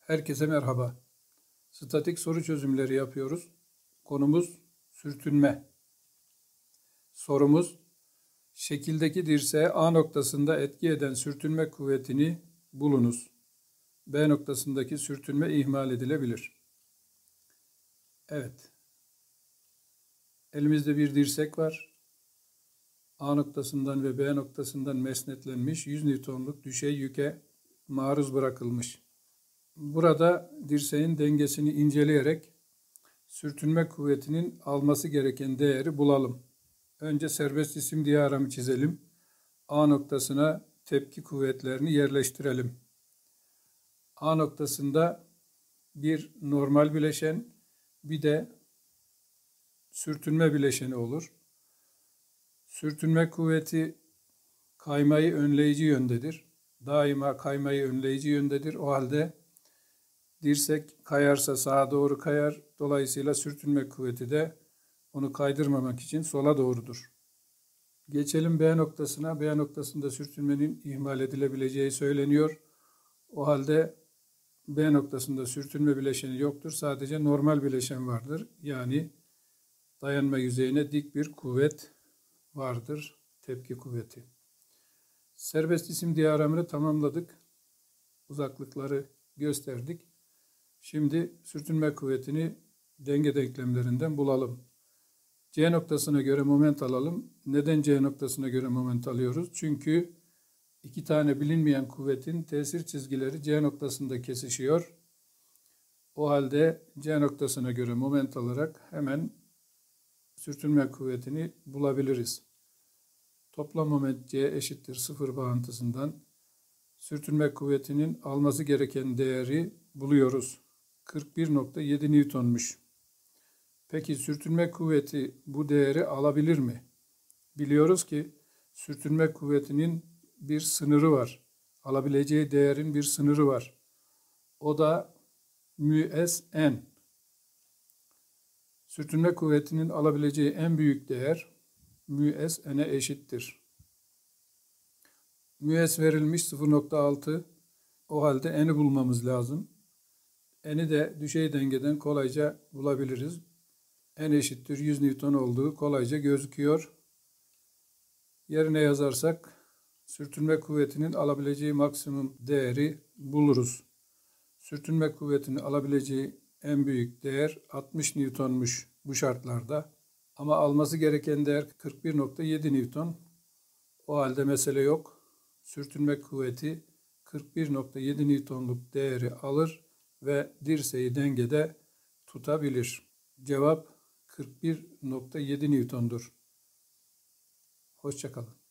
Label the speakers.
Speaker 1: Herkese merhaba. Statik soru çözümleri yapıyoruz. Konumuz sürtünme. Sorumuz, şekildeki dirseğe A noktasında etki eden sürtünme kuvvetini bulunuz. B noktasındaki sürtünme ihmal edilebilir. Evet. Elimizde bir dirsek var. A noktasından ve B noktasından mesnetlenmiş 100 Newton'luk düşey yüke maruz bırakılmış. Burada dirseğin dengesini inceleyerek sürtünme kuvvetinin alması gereken değeri bulalım. Önce serbest cisim diyagramı çizelim. A noktasına tepki kuvvetlerini yerleştirelim. A noktasında bir normal bileşen, bir de sürtünme bileşeni olur. Sürtünme kuvveti kaymayı önleyici yöndedir. Daima kaymayı önleyici yöndedir. O halde dirsek kayarsa sağa doğru kayar. Dolayısıyla sürtünme kuvveti de onu kaydırmamak için sola doğrudur. Geçelim B noktasına. B noktasında sürtünmenin ihmal edilebileceği söyleniyor. O halde B noktasında sürtünme bileşeni yoktur. Sadece normal bileşen vardır. Yani dayanma yüzeyine dik bir kuvvet vardır. Tepki kuvveti. Serbest cisim diyagramını tamamladık. Uzaklıkları gösterdik. Şimdi sürtünme kuvvetini denge denklemlerinden bulalım. C noktasına göre moment alalım. Neden C noktasına göre moment alıyoruz? Çünkü iki tane bilinmeyen kuvvetin tesir çizgileri C noktasında kesişiyor. O halde C noktasına göre moment alarak hemen sürtünme kuvvetini bulabiliriz. Toplam moment C eşittir 0 bağıntısından sürtünme kuvvetinin alması gereken değeri buluyoruz. 41,7 Newton'muş. Peki sürtünme kuvveti bu değeri alabilir mi? Biliyoruz ki sürtünme kuvvetinin bir sınırı var. Alabileceği değerin bir sınırı var. O da μsn. Sürtünme kuvvetinin alabileceği en büyük değer μsn'e eşittir. μs verilmiş 0,6. O halde n'i bulmamız lazım. N'i de düşey dengeden kolayca bulabiliriz. N eşittir 100 Newton olduğu kolayca gözüküyor. Yerine yazarsak sürtünme kuvvetinin alabileceği maksimum değeri buluruz. Sürtünme kuvvetinin alabileceği en büyük değer 60 Newton'muş bu şartlarda. Ama alması gereken değer 41,7 Newton. O halde mesele yok. Sürtünme kuvveti 41,7 Newton'luk değeri alır ve dirseği dengede tutabilir. Cevap 41,7 Newton'dur. Hoşça kalın.